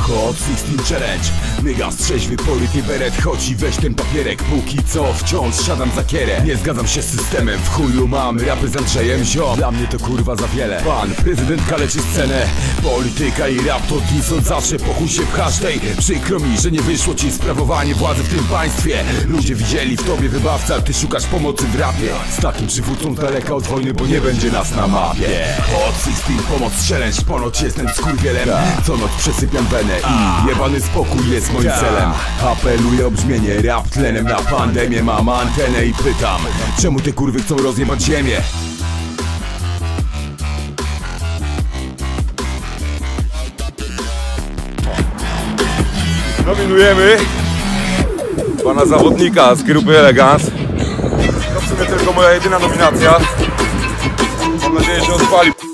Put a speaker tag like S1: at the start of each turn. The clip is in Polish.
S1: Hot 16 Challenge. Myga strzeźwy polityk beret, chodź i weź ten papierek. Póki co wciąż siadam za kierę. Nie zgadzam się z systemem, w chuju mam rapy z Andrzejem ziom. Dla mnie to kurwa za wiele. Pan prezydent kaleczy scenę. Polityka i rap to dni, zawsze po chuj się pchasz tej. Przykro mi, że nie wyszło ci sprawowanie władzy w tym państwie. Ludzie widzieli w tobie wybawca, ty szukasz pomocy w rapie. Z takim przywódcą daleka od wojny, bo nie będzie nas na mapie. Hot 16 pomoc challenge, ponoć jestem skurwielem. Co noc przesypiam wenę i jebany spokój jest moim celem. Apeluję o brzmienie, rap tlenem na pandemię. Mam antenę i pytam, czemu te kurwy chcą rozjebać ziemię?
S2: Nominujemy pana zawodnika z grupy Elegance. To w sumie tylko moja jedyna nominacja. Mam nadzieję, że on spali.